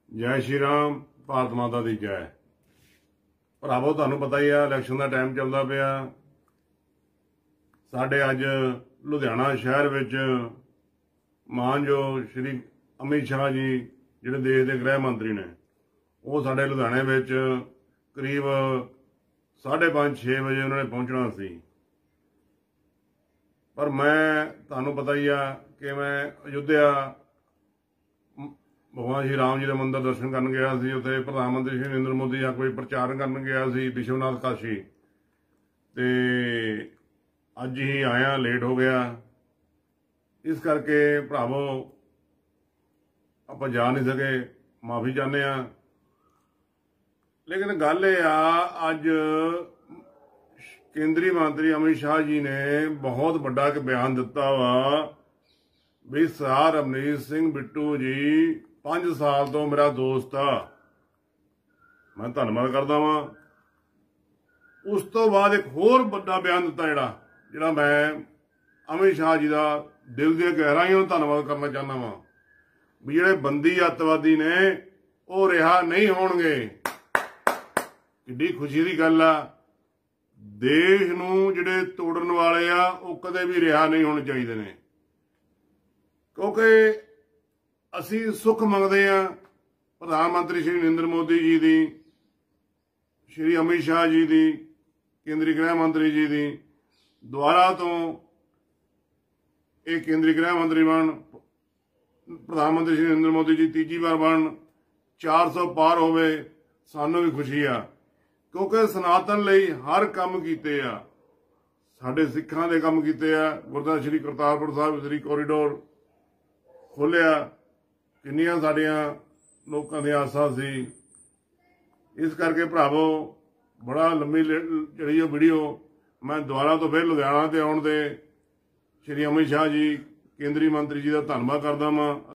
जय श्री राम। भारत माता दी जय। भरावो तुहानूं पता ही है इलैक्शन का टाइम चलता पिया। साडे अज लुधियाना शहर विच मानयोग श्री अमित शाह जी जिहड़े देश के गृह मंत्री ने वो साडे लुधियाने विच करीब 5:30-6 बजे उन्होंने पहुंचना सी। पर मैं तुहानूं पता ही है कि मैं अयोध्या भगवान श्री राम जी के मंदिर दर्शन करन गया सी। उत्थे प्रधानमंत्री श्री नरेंद्र मोदी का कोई प्रचार करन गया सी विश्वनाथ काशी ते अज ही आया, लेट हो गया। इस करके भरावो आपां जा नहीं सके, माफ़ी चाहते हैं। लेकिन गल ये अज केंद्रीय मंत्री अमित शाह जी ने बहुत बड़ा एक बयान दिता वा भी सरदार रवनीत सिंह बिट्टू जी 5 साल तो मेरा दोस्त आ, मैं धन्नवाद करदा वां। उस तो बाद एक होर बड़ा बयान दिता जिहड़ा मैं अमित शाह जी का दिल दी गहराइयों धन्नवाद करना चाहना वां भी जिहड़े बंदी अतवादी ने वो रिहा नहीं होणगे। किड्डी खुशी की गल आ। देश नूं जिहड़े तोड़न वाले आ वो कदे भी रिहा नहीं होने चाहिए ने, क्योंकि असी सुख मंगते हैं प्रधानमंत्री श्री नरेंद्र मोदी जी की, श्री अमित शाह जी की, केंद्रीय गृह मंत्री जी की द्वारा तो एक केंद्रीय गृह मंत्री बन, प्रधानमंत्री श्री नरेंद्र मोदी जी तीजी बार बन, 400 पार होवे, सानू भी खुशी आ क्योंकि सनातन लई हर काम कीते आ। साडे सिखां दे काम कीते आ। गुरुद्वारा श्री करतारपुर साहिब श्री कॉरीडोर खोलिया, किन्नियां साडियां लोकां दी आसां सी। इस करके भरावो बड़ा लंबी जड़ी वीडियो मैं दोबारा तो फिर लुधियाना ते आउण दे श्री अमित शाह जी केंद्रीय मंत्री जी का धन्नवाद करदा वां।